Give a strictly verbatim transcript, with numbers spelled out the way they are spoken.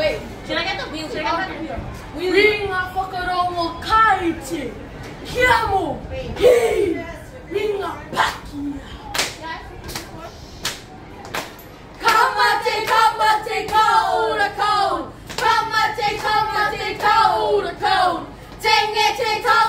Wait, should I get the wheel? Should I get the wheel? Ringa whakarongo kaiti. Hiamo. Hi. Ringa pakia. Kamate, kamate, kaura, kaura. Kamate, kamate, kaura, kaura. Tenge te ta.